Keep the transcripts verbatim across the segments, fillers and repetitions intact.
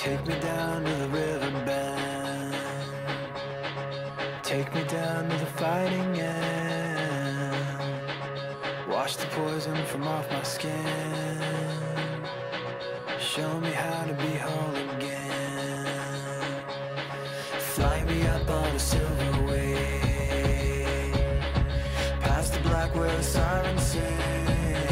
Take me down to the riverbend. Take me down to the fighting end. Wash the poison from off my skin. Show me how to be whole again. Fly me up on a silver wave, past the black where the sirens sing.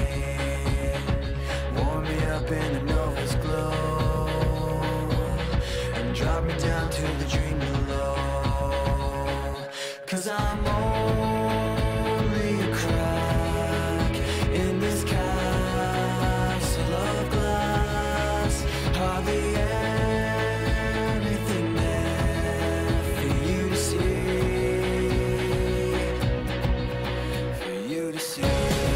Warm me up in the Nova's glow, and drop me down to the dream below. 'Cause I'm only a crack in this castle of glass. Hardly anything there for you to see, for you to see.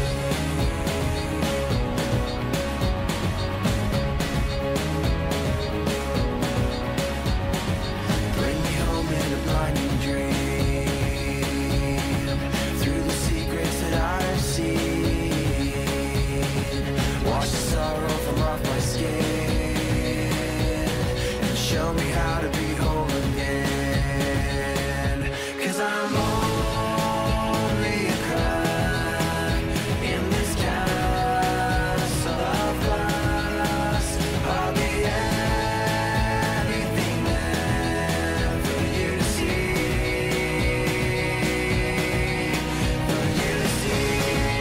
Show me how to be whole again. 'Cause I'm only a crack in this castle of glass. Hardly anything there for you to see, for you to see.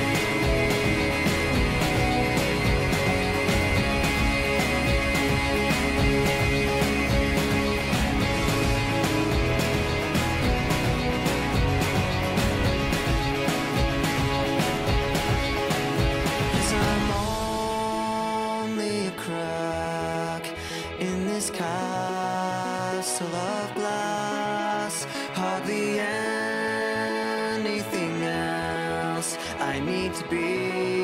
In this castle of glass, hardly anything else I need to be.